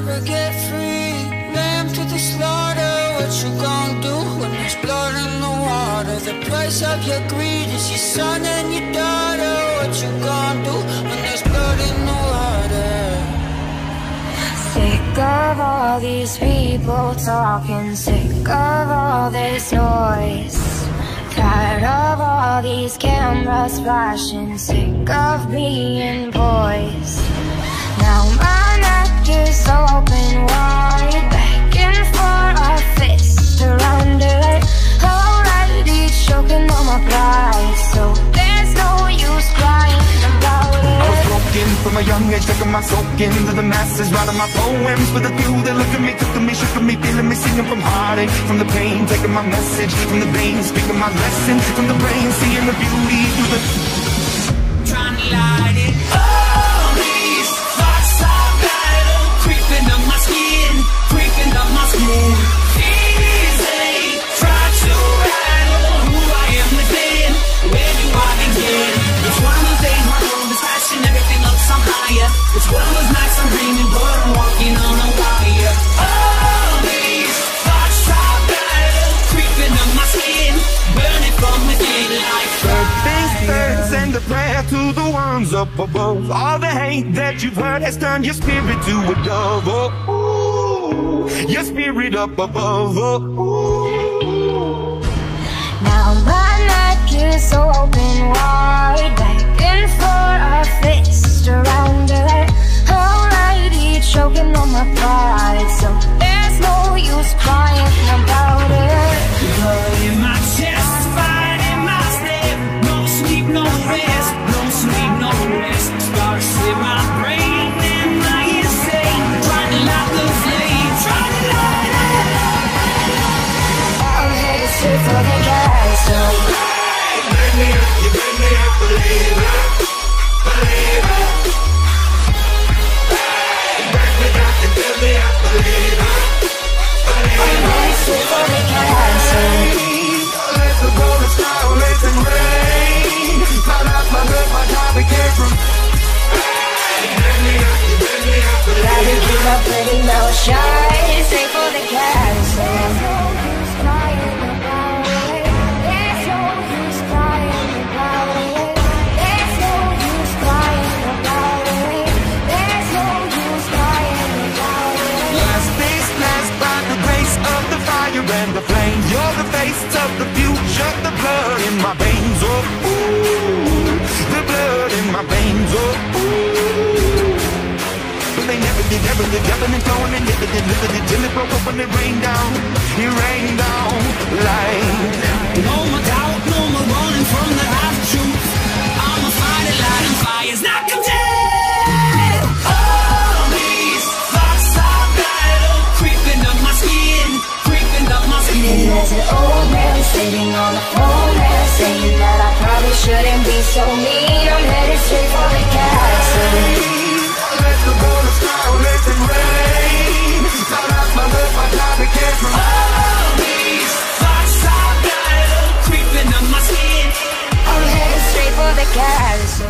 never get free. Lamb to the slaughter, what you gon' do when there's blood in the water? The price of your greed is your son and your daughter. What you gon' do when there's blood in the water? Sick of all these people talking, sick of all this noise. Tired of all these cameras flashing, sick of being poised. Now my neck is open wide, begging for a fist around it. Already choking on my pride, so there's no use crying about it. I was broken from a young age, taking my soak into the masses, writing my poems for the few that look at me, took to me, shook at me, feeling me, singing from heartache, from the pain, taking my message from the veins, speaking my lesson from the brain, seeing the beauty through the trying to light it. All these thoughts are battle, creeping up my skin, creeping up my skin. Easy, try to rattle who I am within. Where do I begin? It's one of those days my road is flashing, everything looks on higher. It's one of those nights I'm dreaming, but I'm walking on a wire. All these thoughts are battle, creeping up my skin, burning from within like fire. Send a prayer to the ones up above. All the hate that you've heard has turned your spirit to a dove. Oh, ooh, your spirit up above. Oh, ooh. Now my neck is open wide, begging for a fist around it. Already choking on my pride, so there's no use crying about it. Blood in my chest, fire in my step. No sleep, no rest, no sleep, no rest. Sparks in my brain and my insane, trying to light the flame, trying to light it. I'm headed straight for the castle. You made me a believer, believer. You break me down, you build me a believer, believer. I'm headed straight for the castle. Let the bullets fly, let them rain. Found out my good, my job became from. You made me a believer. Gotta keep my pretty mouth shut, straight for the castle. There's no use crying about it. There's no use crying about it. There's no use crying about it. There's no use crying about it. Last days blessed by the grace of the fire and the flame. You're the face of the future, the blood in my veins. Oh, ooh, the blood in my veins. Oh, ooh. But they never did, ebbing and flowing and living it till it broke up when it rained down. It rained down like. No more doubt, no more running from the half truth. I'ma fight it, lighting fires, not content. All these thoughts are battle, creeping up my skin, creeping up my skin. And there's an old man sitting on the phone there, saying that I probably shouldn't be so mean. I'm headed straight for the castle. Let the bullets fly, let them rain. Found out my good, my job became from. All these thoughts are battle, creeping up my skin. I'm headed straight for the castle.